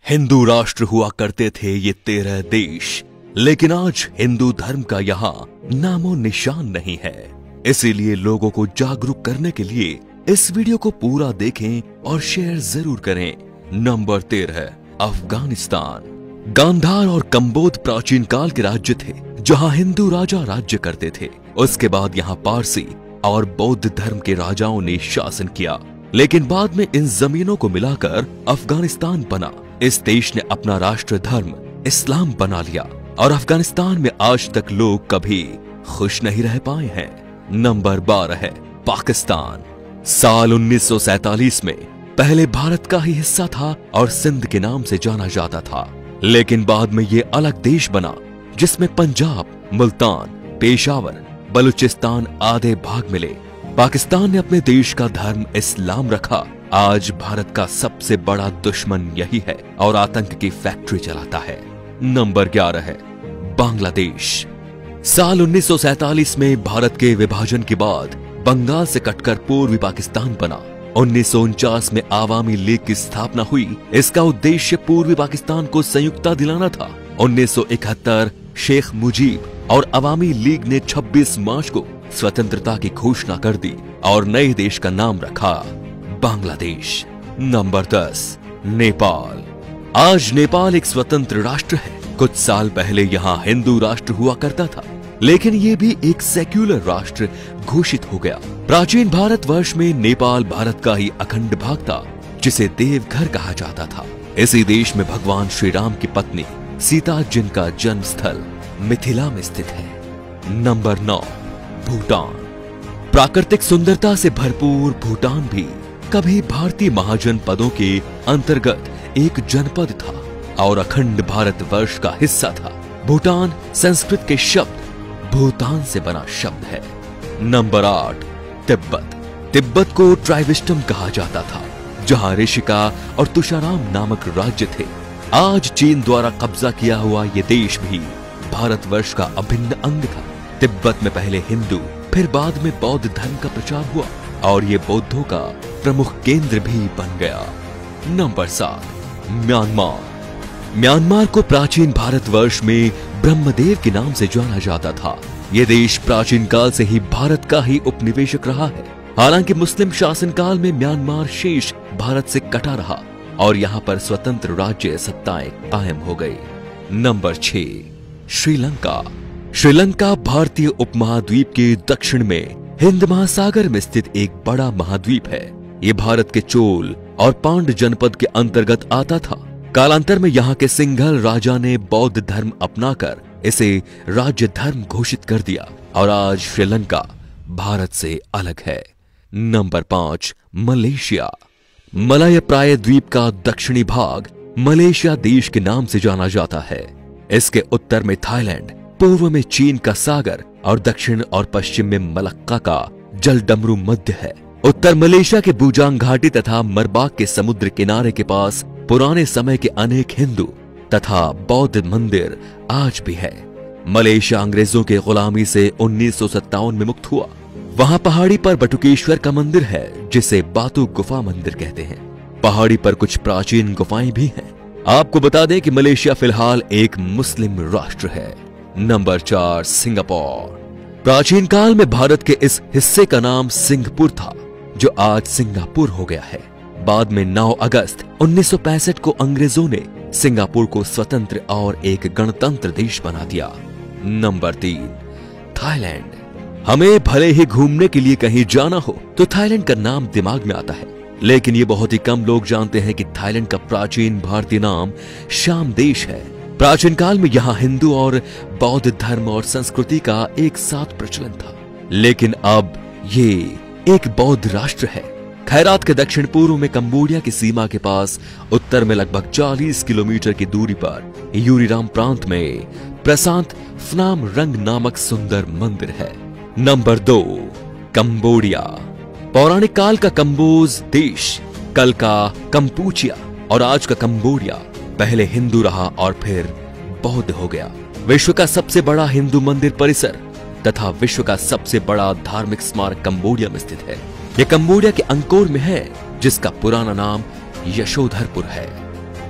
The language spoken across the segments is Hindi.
हिंदू राष्ट्र हुआ करते थे ये 13 देश, लेकिन आज हिंदू धर्म का यहाँ नामो निशान नहीं है। इसीलिए लोगों को जागरूक करने के लिए इस वीडियो को पूरा देखें और शेयर जरूर करें। नंबर 13, अफगानिस्तान। गांधार और कंबोध प्राचीन काल के राज्य थे जहां हिंदू राजा राज्य करते थे। उसके बाद यहां पारसी और बौद्ध धर्म के राजाओं ने शासन किया, लेकिन बाद में इन जमीनों को मिलाकर अफगानिस्तान बना। इस देश ने अपना राष्ट्र धर्म इस्लाम बना लिया और अफगानिस्तान में आज तक लोग कभी खुश नहीं रह पाए हैं। नंबर 12 है पाकिस्तान। साल 1947 में पहले भारत का ही हिस्सा था और सिंध के नाम से जाना जाता था, लेकिन बाद में ये अलग देश बना जिसमें पंजाब, मुल्तान, पेशावर, बलूचिस्तान आदि भाग मिले। पाकिस्तान ने अपने देश का धर्म इस्लाम रखा। आज भारत का सबसे बड़ा दुश्मन यही है और आतंक की फैक्ट्री चलाता है। नंबर 11 है बांग्लादेश। साल 1947 में भारत के विभाजन के बाद बंगाल से कटकर पूर्वी पाकिस्तान बना। 1949 में आवामी लीग की स्थापना हुई। इसका उद्देश्य पूर्वी पाकिस्तान को संयुक्ता दिलाना था। 1971 शेख मुजीब और अवामी लीग ने 26 मार्च को स्वतंत्रता की घोषणा कर दी और नए देश का नाम रखा बांग्लादेश। नंबर 10, नेपाल। आज नेपाल एक स्वतंत्र राष्ट्र है। कुछ साल पहले यहाँ हिंदू राष्ट्र हुआ करता था, लेकिन ये भी एक सेक्युलर राष्ट्र घोषित हो गया। प्राचीन भारतवर्ष में नेपाल भारत का ही अखंड भाग था, जिसे देवघर कहा जाता था। इसी देश में भगवान श्री राम की पत्नी सीता, जिनका जन्म स्थल मिथिला में स्थित है। नंबर 9, भूटान। प्राकृतिक सुंदरता से भरपूर भूटान भी कभी भारतीय महाजनपदों के अंतर्गत एक जनपद था और अखंड भारतवर्ष का हिस्सा था। भूटान संस्कृत के शब्द भूतान से बना शब्द है। नंबर 8, तिब्बत। तिब्बत को ट्राइविस्टम कहा जाता था, जहां ऋषिका और तुषाराम नामक राज्य थे। आज चीन द्वारा कब्जा किया हुआ ये देश भी भारतवर्ष का अभिन्न अंग था। तिब्बत में पहले हिंदू फिर बाद में बौद्ध धर्म का प्रचार हुआ और ये बौद्धों का प्रमुख केंद्र भी बन गया। Number 7, Myanmar. म्यांमार को प्राचीन भारतवर्ष में ब्रह्मदेव के नाम से जाना जाता था। ये देश प्राचीन काल से ही भारत का ही उपनिवेशक रहा है। हालांकि मुस्लिम शासन काल में म्यांमार शेष भारत से कटा रहा और यहाँ पर स्वतंत्र राज्य सत्ताएं कायम हो गई। नंबर 6, श्रीलंका। श्रीलंका भारतीय उपमहाद्वीप के दक्षिण में हिंद महासागर में स्थित एक बड़ा महाद्वीप है। ये भारत के चोल और पांड जनपद के अंतर्गत आता था। कालांतर में यहाँ के सिंघल राजा ने बौद्ध धर्म अपनाकर इसे राज्य धर्म घोषित कर दिया और आज श्रीलंका भारत से अलग है। Number 5, Malaysia. मलय प्राय द्वीप का दक्षिणी भाग मलेशिया देश के नाम से जाना जाता है। इसके उत्तर में थाईलैंड, पूर्व में चीन का सागर और दक्षिण और पश्चिम में मलक्का का जलडमरू मध्य है। उत्तर मलेशिया के बूजांग घाटी तथा मरबाक के समुद्र किनारे के पास पुराने समय के अनेक हिंदू तथा बौद्ध मंदिर आज भी है। मलेशिया अंग्रेजों के गुलामी से 1957 में मुक्त हुआ। वहां पहाड़ी पर बटुकेश्वर का मंदिर है, जिसे बातू गुफा मंदिर कहते हैं। पहाड़ी पर कुछ प्राचीन गुफाएं भी हैं। आपको बता दें कि मलेशिया फिलहाल एक मुस्लिम राष्ट्र है। Number 4, Singapore. प्राचीन काल में भारत के इस हिस्से का नाम सिंहपुर था, जो आज सिंगापुर हो गया है। बाद में 9 अगस्त 1965 को अंग्रेजों ने सिंगापुर को स्वतंत्र और एक गणतंत्र देश बना दिया। Number 3, Thailand. हमें भले ही घूमने के लिए कहीं जाना हो तो थाईलैंड का नाम दिमाग में आता है, लेकिन ये बहुत ही कम लोग जानते हैं कि थाईलैंड का प्राचीन भारतीय नाम श्याम देश है। प्राचीन काल में यहाँ हिंदू और बौद्ध धर्म और संस्कृति का एक साथ प्रचलन था, लेकिन अब ये एक बौद्ध राष्ट्र है। खैरात के दक्षिण पूर्व में कंबोडिया की सीमा के पास, उत्तर में लगभग 40 किलोमीटर की दूरी पर यूरीराम प्रांत में प्रशांत फनाम रंग नामक सुंदर मंदिर है। Number 2, Cambodia. पौराणिक काल का कंबोज देश, कल का कंपूचिया और आज का कंबोडिया पहले हिंदू रहा और फिर बौद्ध हो गया। विश्व का सबसे बड़ा हिंदू मंदिर परिसर तथा विश्व का सबसे बड़ा धार्मिक स्मारक कंबोडिया में स्थित है। यह कंबोडिया के अंकोर में है, जिसका पुराना नाम यशोधरपुर है।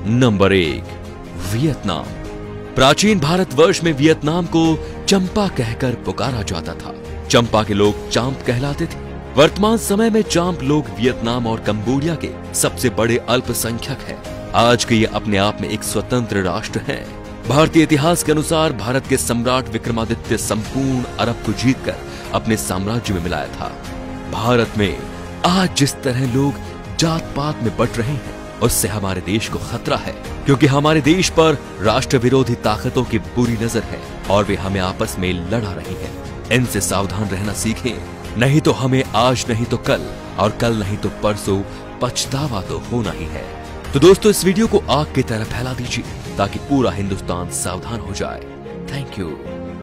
Number 1, Vietnam. प्राचीन भारतवर्ष में वियतनाम को चंपा कहकर पुकारा जाता था। चंपा के लोग चांप कहलाते थे। वर्तमान समय में चांप लोग वियतनाम और कंबोडिया के सबसे बड़े अल्पसंख्यक हैं। आज के ये अपने आप में एक स्वतंत्र राष्ट्र हैं। भारतीय इतिहास के अनुसार भारत के सम्राट विक्रमादित्य संपूर्ण अरब को जीतकर अपने साम्राज्य में मिलाया था। भारत में आज जिस तरह लोग जात पात में बट रहे हैं, उससे हमारे देश को खतरा है, क्योंकि हमारे देश पर राष्ट्र विरोधी ताकतों की बुरी नजर है और वे हमें आपस में लड़ा रही हैं। इनसे सावधान रहना सीखें, नहीं तो हमें आज नहीं तो कल और कल नहीं तो परसों पछतावा तो होना ही है। तो दोस्तों, इस वीडियो को आग की तरह फैला दीजिए ताकि पूरा हिंदुस्तान सावधान हो जाए। Thank you.